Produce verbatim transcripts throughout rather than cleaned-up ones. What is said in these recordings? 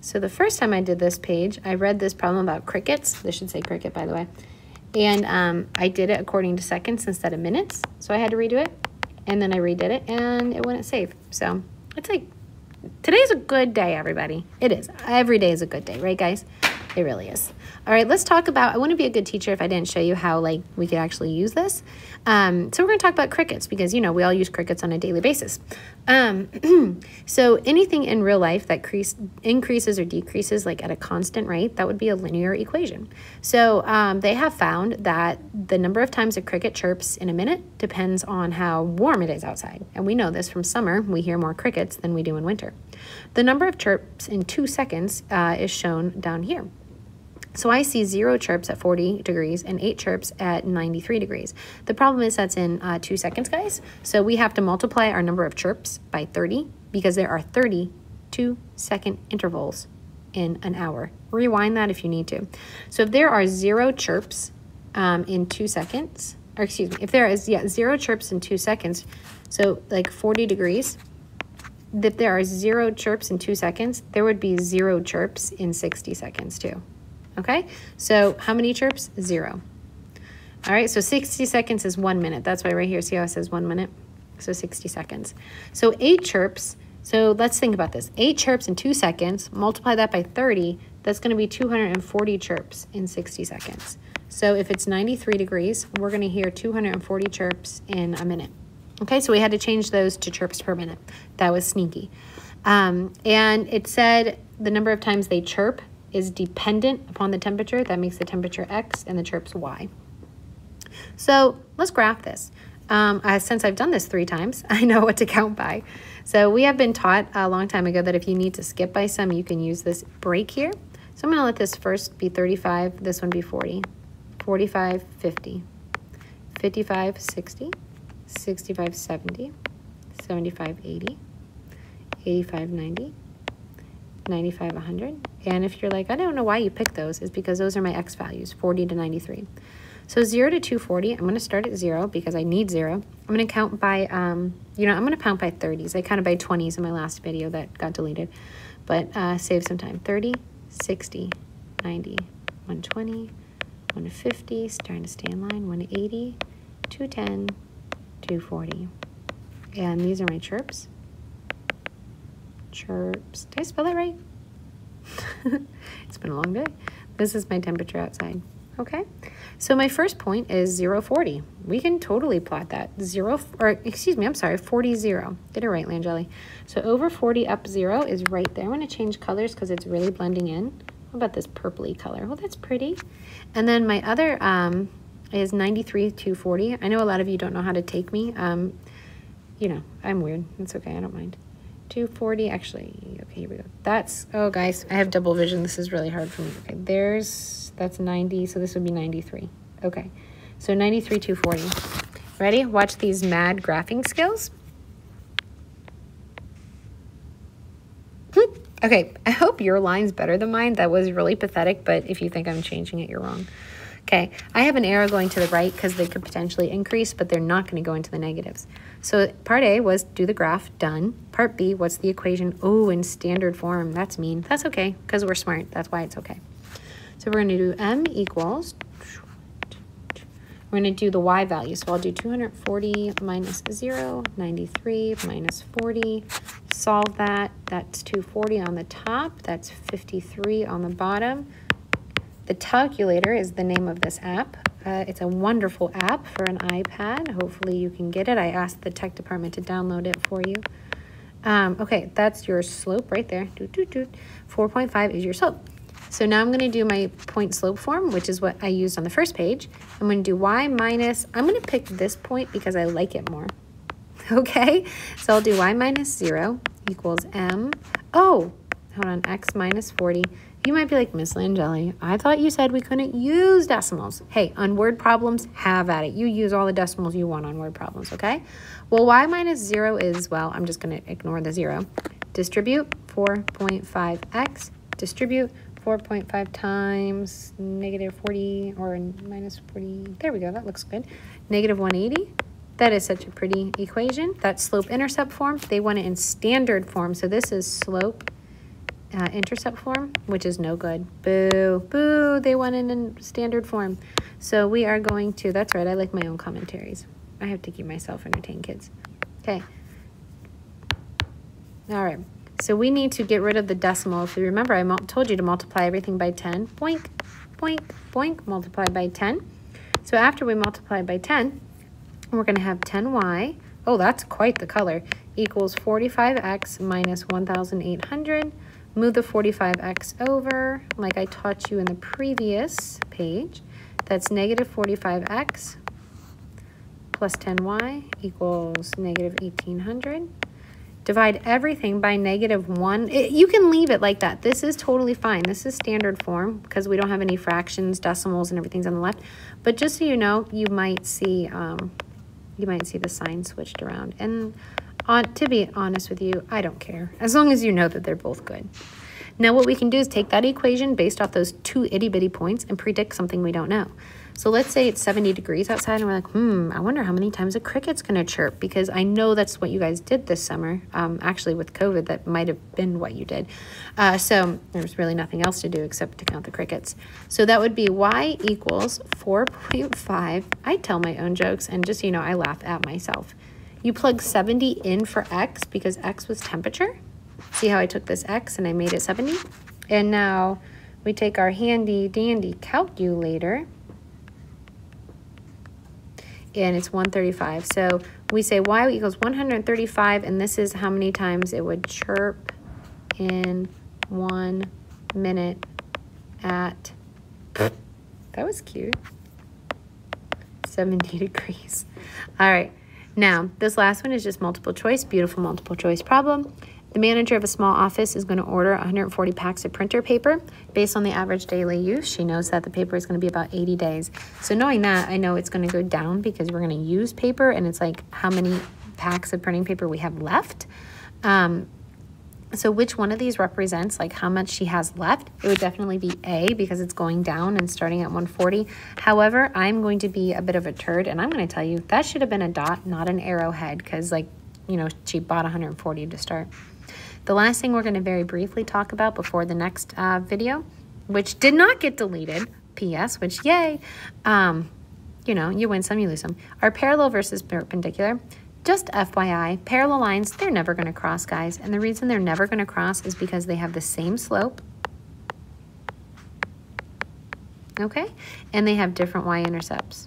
So the first time I did this page, I read this problem about crickets. This should say cricket, by the way. And um, I did it according to seconds instead of minutes. So I had to redo it. And then I redid it, and it wouldn't save. So it's like, today's a good day, everybody. It is. Every day is a good day, right, guys? It really is. All right, let's talk about, I wouldn't be a good teacher if I didn't show you how, like, we could actually use this. Um, so we're going to talk about crickets because, you know, we all use crickets on a daily basis. Um, so anything in real life that crease, increases or decreases, like, at a constant rate, that would be a linear equation. So um, they have found that the number of times a cricket chirps in a minute depends on how warm it is outside. And we know this from summer. We hear more crickets than we do in winter. The number of chirps in two seconds uh, is shown down here. So I see zero chirps at forty degrees and eight chirps at ninety-three degrees. The problem is that's in uh, two seconds, guys. So we have to multiply our number of chirps by thirty because there are thirty two-second intervals in an hour. Rewind that if you need to. So if there are zero chirps um, in two seconds, or excuse me, if there is, yeah, zero chirps in two seconds, so like forty degrees, if there are zero chirps in two seconds, there would be zero chirps in sixty seconds too. Okay, so how many chirps? Zero. All right, so sixty seconds is one minute. That's why right here, see how it says one minute? So sixty seconds. So eight chirps, so let's think about this. Eight chirps in two seconds, multiply that by thirty, that's gonna be two hundred forty chirps in sixty seconds. So if it's ninety-three degrees, we're gonna hear two hundred forty chirps in a minute. Okay, so we had to change those to chirps per minute. That was sneaky. Um, and it said the number of times they chirp is dependent upon the temperature. That makes the temperature X and the chirps Y. So let's graph this. Um, uh, since I've done this three times, I know what to count by. So we have been taught a long time ago that if you need to skip by some, you can use this break here. So I'm gonna let this first be thirty-five, this one be forty, forty-five, fifty, fifty-five, sixty, sixty-five, seventy, seventy-five, eighty, eighty-five, ninety, ninety-five, one hundred. And if you're like, I don't know why you picked those, it's because those are my X values, forty to ninety-three. So zero to two forty, I'm going to start at zero because I need zero. I'm going to count by, um, you know, I'm going to count by thirties. I counted by twenties in my last video that got deleted, but uh, save some time. thirty, sixty, ninety, one twenty, one fifty, starting to stay in line, one eighty, two ten, two forty. And these are my chirps. Chirps. Did I spell that right? It's been a long day. This is my temperature outside. Okay, so my first point is zero forty. We can totally plot that. Zero, or excuse me, I'm sorry, forty zero. Get it right, Langeli. So over forty up zero is right there. I'm going to change colors because it's really blending in. What about this purpley color? Well, that's pretty. And then my other um, is ninety-three to forty. I know a lot of you don't know how to take me. Um, you know, I'm weird. It's okay. I don't mind. two forty, actually, okay, here we go. That's, oh guys, I have double vision. This is really hard for me. Okay, there's, that's ninety, so this would be ninety-three. Okay, so ninety-three, two forty. Ready? Watch these mad graphing skills. Okay, I hope your line's better than mine. That was really pathetic, but if you think I'm changing it, you're wrong. Okay, I have an arrow going to the right because they could potentially increase, but they're not going to go into the negatives. So part A was do the graph, done. Part B, what's the equation? Oh, in standard form. That's mean. That's okay because we're smart. That's why it's okay. So we're going to do M equals, we're going to do the Y value. So I'll do two hundred forty minus zero, ninety-three minus forty. Solve that. That's two forty on the top. That's fifty-three on the bottom. The Talkulator is the name of this app. Uh, it's a wonderful app for an iPad. Hopefully you can get it. I asked the tech department to download it for you. Um, okay, that's your slope right there. Doot, doot, doot. four point five is your slope. So now I'm going to do my point slope form, which is what I used on the first page. I'm going to do y minus, I'm going to pick this point because I like it more. Okay, so I'll do y minus zero equals m. Oh, hold on, x minus forty. You might be like, Miss Langeli, I thought you said we couldn't use decimals. Hey, on word problems, have at it. You use all the decimals you want on word problems, okay? Well, y minus zero is, well, I'm just going to ignore the zero. Distribute four point five x. Distribute four point five times negative forty or minus forty. There we go. That looks good. Negative one eighty. That is such a pretty equation. That's slope-intercept form. They want it in standard form. So this is slope uh, intercept form, which is no good. Boo, boo, they went in in standard form. So we are going to, that's right, I like my own commentaries. I have to keep myself entertained, kids. Okay. All right. So we need to get rid of the decimal. If you remember, I told you to multiply everything by ten. Boink, boink, boink, multiply by ten. So after we multiply by ten, we're going to have ten y. Oh, that's quite the color. Equals forty-five x minus one thousand eight hundred. Move the forty-five x over, like I taught you in the previous page. That's negative forty-five x plus ten y equals negative eighteen hundred. Divide everything by negative one. It, you can leave it like that. This is totally fine. This is standard form because we don't have any fractions, decimals, and everything's on the left. But just so you know, you might see um, you might see the sign switched around. And on, to be honest with you, I don't care. As long as you know that they're both good. Now what we can do is take that equation based off those two itty-bitty points and predict something we don't know. So let's say it's seventy degrees outside and we're like, hmm, I wonder how many times a cricket's going to chirp, because I know that's what you guys did this summer. Um, actually, with COVID, that might have been what you did. Uh, so there's really nothing else to do except to count the crickets. So that would be y equals four point five. I tell my own jokes, and just so you know, I laugh at myself. You plug seventy in for x because x was temperature. See how I took this x and I made it seventy? And now we take our handy dandy calculator, and it's one thirty-five. So we say y equals one hundred thirty-five, and this is how many times it would chirp in one minute at, that was cute, seventy degrees. All right, now this last one is just multiple choice, beautiful multiple choice problem. The manager of a small office is going to order one hundred forty packs of printer paper. Based on the average daily use, she knows that the paper is going to be about eighty days. So knowing that, I know it's going to go down because we're going to use paper, and it's like how many packs of printing paper we have left. Um, so which one of these represents like how much she has left? It would definitely be A, because it's going down and starting at one forty. However, I'm going to be a bit of a turd, and I'm going to tell you that should have been a dot, not an arrowhead, because like, you know, she bought one hundred forty to start. The last thing we're going to very briefly talk about before the next uh, video, which did not get deleted, P S, which yay, um, you know, you win some, you lose some, are parallel versus perpendicular. Just F Y I, parallel lines, they're never going to cross, guys. And the reason they're never going to cross is because they have the same slope, okay? And they have different y-intercepts.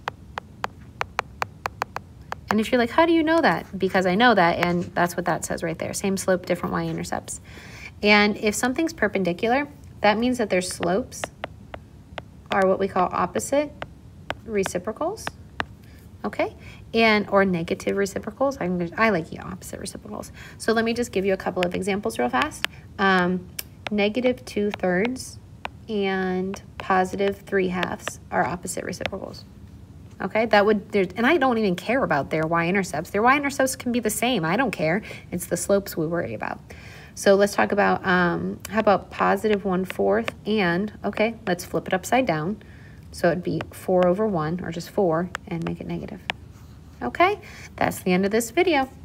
And if you're like, how do you know that? Because I know that, and that's what that says right there. Same slope, different y-intercepts. And if something's perpendicular, that means that their slopes are what we call opposite reciprocals, okay? And, or negative reciprocals. I'm gonna, I like yeah, opposite reciprocals. So let me just give you a couple of examples real fast. Um, negative two thirds and positive three halves are opposite reciprocals. Okay, that would, and I don't even care about their y-intercepts. Their y-intercepts can be the same. I don't care. It's the slopes we worry about. So let's talk about, um, how about positive one fourth and, okay, let's flip it upside down. So it'd be four over one, or just four, and make it negative. Okay, that's the end of this video.